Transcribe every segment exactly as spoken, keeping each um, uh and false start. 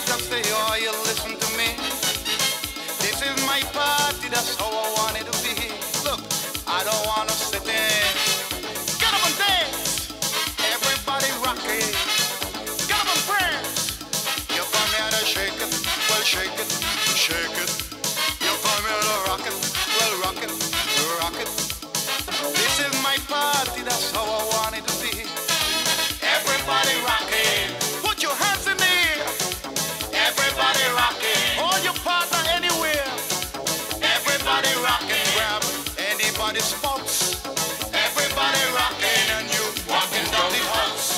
just say, oh, you listen to me. This is my party, that's how I want it to be. Look, I don't want to sit in. Get up and dance. Everybody rock it. Get up and prance. You come here to shake it, well shake it, shake it. You come here to rock it, well rock it, rock it. This is my party, that's how I want it to be. Everybody rock it. Put your hands in the air. Everybody rock it. Hold your partner anywhere. Everybody rock it. Grab anybody's spouse. Everybody rocking and you walking down the house.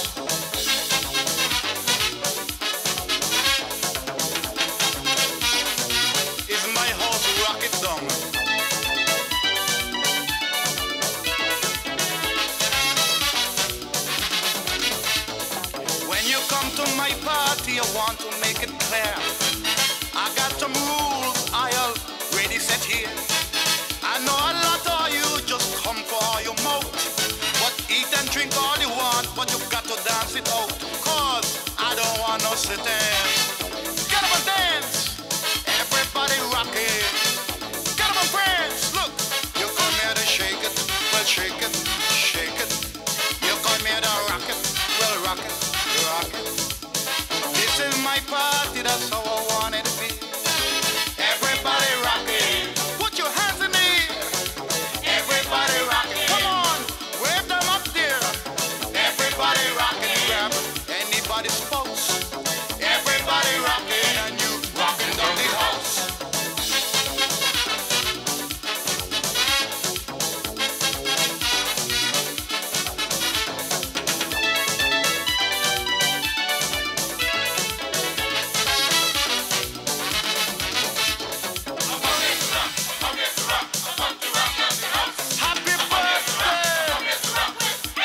Is my house rock it down? When you come to my party, I want to make it clear. I got some rules I already set here. I know a lot of you just come for your mouth, but eat and drink all you want, but you got to dance it out. Cause I don't want no sitting. Get up and dance. Everybody rock it. Get up and prance. Look, you come here to shake it. Well, shake it, shake it. You come here to rock it. Well, rock it, rock it. This is my party, that's how I want it to be. Everybody rock it. Put your hands in the air. Everybody rock it. Come on, wave them up there. Everybody rock it. Grab anybody's spouse. Everybody rocking and you rocking down the house. Happy birthday!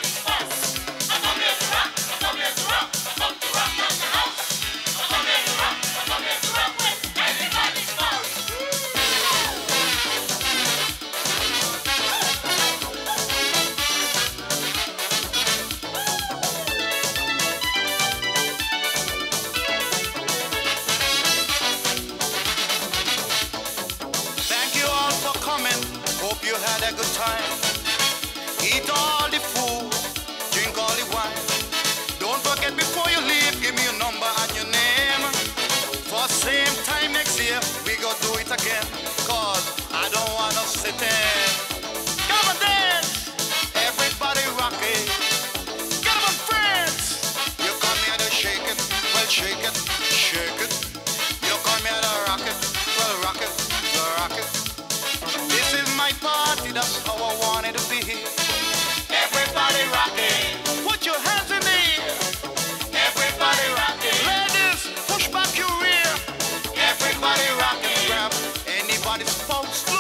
Thank you all for coming. Hope you had a good time. Eat all the food, drink all the wine. Don't forget before you leave, give me your number and your name. For same time next year, we go do it again. Cause I don't wanna sit in. Come on, dance. Everybody rock it. Get up and friends. You come here to shake it. Well, shake it, shake it. You come here to rock it. Well, rock it, rock it. This is my party, that's how I want it to be. Everybody rock it. Put your hands in the air. Everybody rock it. Ladies, push back your rear. Everybody rock it. Grab anybody's spouse.